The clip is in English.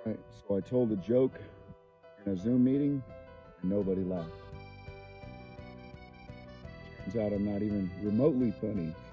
So I told a joke in a Zoom meeting, and nobody laughed. Turns out I'm not even remotely funny.